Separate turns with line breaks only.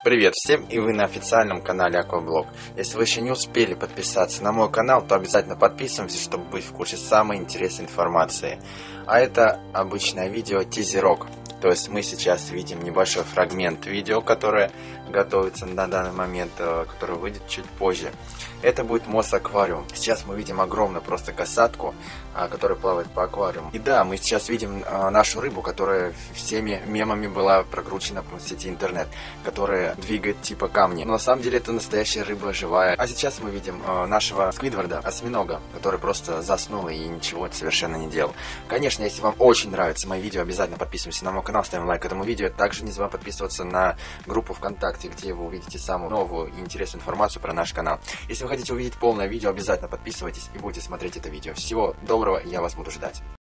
Привет всем, и вы на официальном канале Акваблог. Если вы еще не успели подписаться на мой канал, то обязательно подписываемся, чтобы быть в курсе самой интересной информации. А это обычное видео тизерок. То есть мы сейчас видим небольшой фрагмент видео, которое готовится на данный момент, который выйдет чуть позже. Это будет Мосаквариум. Сейчас мы видим огромную просто касатку, которая плавает по аквариуму. И да, мы сейчас видим нашу рыбу, которая всеми мемами была прокручена по сети интернет, которая двигает типа камни. Но на самом деле это настоящая рыба живая. А сейчас мы видим нашего Сквидварда, осьминога, который просто заснул и ничего совершенно не делал. Конечно, если вам очень нравятся мои видео, обязательно подписывайтесь на мой канал, ставим лайк этому видео. Также не забываем подписываться на группу ВКонтакте, где вы увидите самую новую и интересную информацию про наш канал. Если вы хотите увидеть полное видео, обязательно подписывайтесь и будете смотреть это видео. Всего доброго, я вас буду ждать.